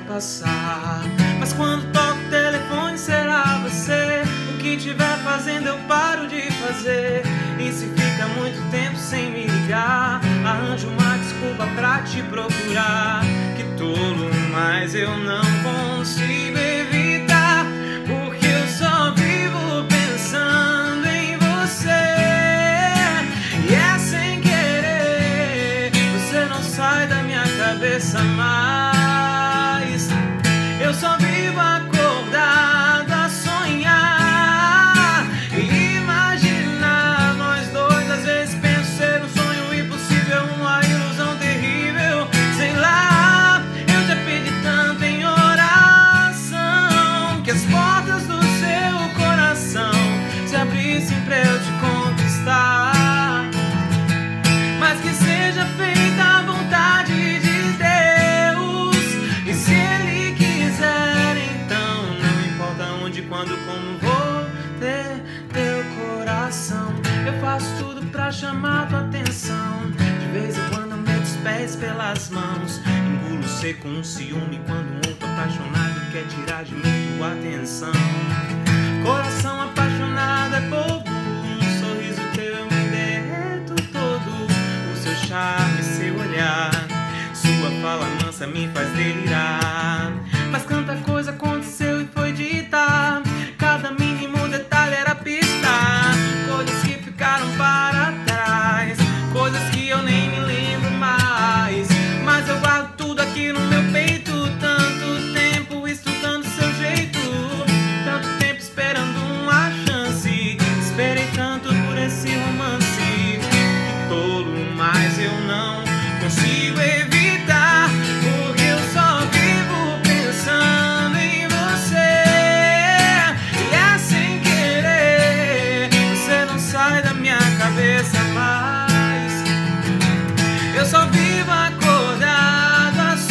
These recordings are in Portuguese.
passar. Mas quando toco o telefone será você. O que tiver fazendo eu paro de fazer. E se fica muito tempo sem me ligar, arranjo uma desculpa pra te procurar. Que tolo, mas eu não consigo evitar, porque eu só vivo pensando em você. E é sem querer, você não sai da minha cabeça mais. Eu só vivo acordado a sonhar e imaginar nós dois. Às vezes penso ser um sonho impossível, uma ilusão terrível. Sei lá, eu já pedi tanto em oração que as portas do seu coração se abrissem pra eu te conquistar. Mas que seja feita a vontade de Deus, e se Ele quiser, então não importa onde, quando, como, vou ter teu coração. Eu faço tudo pra chamar tua atenção. De vez em quando eu meto os pés pelas mãos, engulo seco um ciúme quando um outro apaixonado quer tirar de mim tua atenção. Coração apaixonado é bobo, um sorriso teu eu me derreto todo. O seu charme, seu olhar, sua fala mansa me faz delirar. Mas tanta coisa aconteceu e foi dita, cada mínimo detalhe era pista. Coisas que ficaram para trás, coisas que eu nem me lembro mais. Mas eu guardo tudo aqui no meu peito. Tanto tempo estudando seu jeito, tanto tempo esperando uma chance. Esperei tanto por esse romance. Que tolo, mas eu não consigo evitar, porque eu só vivo pensando em você. E é sem querer, você não sai da minha cabeça mais. Eu só vivo acordado a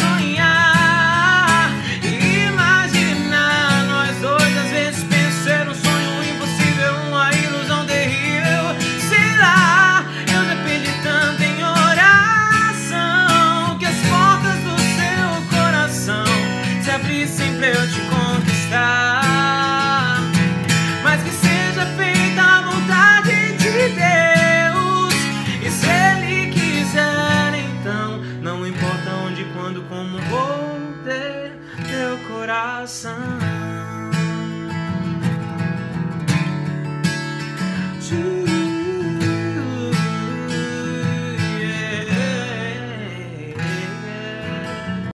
sonhar e imaginar nós dois. Às vezes penso ser um sonho impossível, uma ilusão terrível. Sei lá, eu já pedi tanto em oração que as portas do seu coração se abrissem pra eu te conquistar. Mas que seja feita a vontade de Deus, e se Ele quiser, então não importa onde, quando, como, vou ter teu coração.